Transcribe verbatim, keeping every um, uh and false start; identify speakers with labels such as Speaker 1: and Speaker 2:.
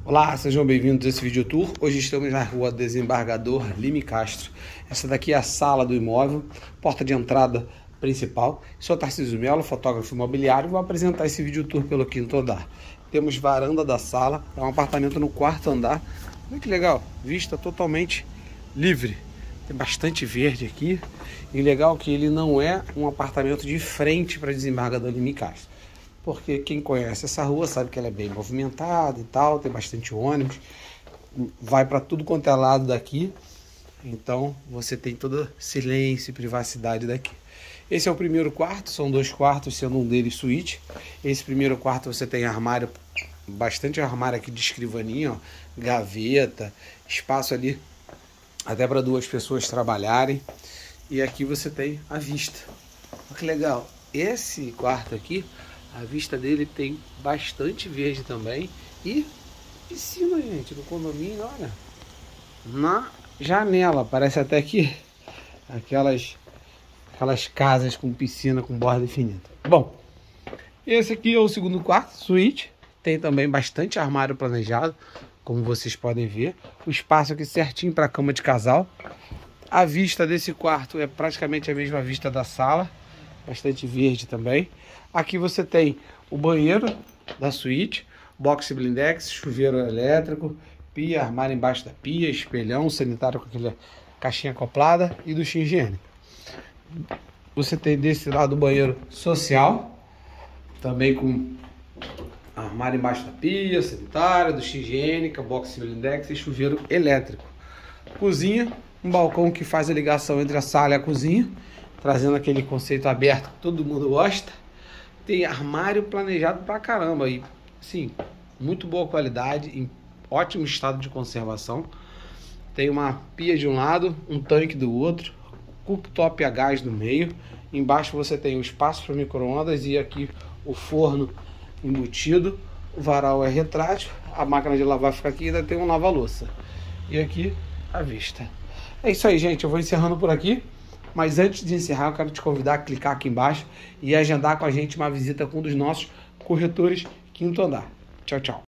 Speaker 1: Olá, sejam bem-vindos a esse vídeo tour. Hoje estamos na rua Desembargador Lime Castro. Essa daqui é a sala do imóvel, porta de entrada principal. Sou Tarcísio Melo, fotógrafo imobiliário, e vou apresentar esse vídeo tour pelo quinto andar. Temos varanda da sala, é um apartamento no quarto andar. Olha que legal, vista totalmente livre. Tem bastante verde aqui. E legal que ele não é um apartamento de frente para Desembargador Lime Castro. Porque quem conhece essa rua sabe que ela é bem movimentada e tal, tem bastante ônibus, vai para tudo quanto é lado daqui, então você tem todo silêncio e privacidade daqui. Esse é o primeiro quarto, são dois quartos, sendo um deles suíte. Esse primeiro quarto você tem armário, bastante armário aqui de escrivaninha, ó, gaveta, espaço ali até para duas pessoas trabalharem. E aqui você tem a vista. Olha que legal, esse quarto aqui, a vista dele tem bastante verde também. E piscina, gente, no condomínio, olha. Na janela, parece até que aquelas, aquelas casas com piscina com borda infinita. Bom, esse aqui é o segundo quarto, suíte. Tem também bastante armário planejado, como vocês podem ver. O espaço aqui certinho para cama de casal. A vista desse quarto é praticamente a mesma vista da sala. Bastante verde também. Aqui você tem o banheiro da suíte, box blindex, chuveiro elétrico, pia, armário embaixo da pia, espelhão, sanitário com aquela caixinha acoplada e ducha higiênico. Você tem desse lado o banheiro social, também com armário embaixo da pia, sanitário, ducha higiênica, box blindex e chuveiro elétrico. Cozinha, um balcão que faz a ligação entre a sala e a cozinha, trazendo aquele conceito aberto que todo mundo gosta. Tem armário planejado pra caramba e, sim, muito boa qualidade, em ótimo estado de conservação. Tem uma pia de um lado, um tanque do outro, cooktop a gás no meio. Embaixo você tem o espaço para micro-ondas e aqui o forno embutido. O varal é retrátil, a máquina de lavar fica aqui e ainda tem um lava-louça. E aqui a vista. É isso aí, gente, eu vou encerrando por aqui. Mas antes de encerrar, eu quero te convidar a clicar aqui embaixo e agendar com a gente uma visita com um dos nossos corretores quinto andar. Tchau, tchau.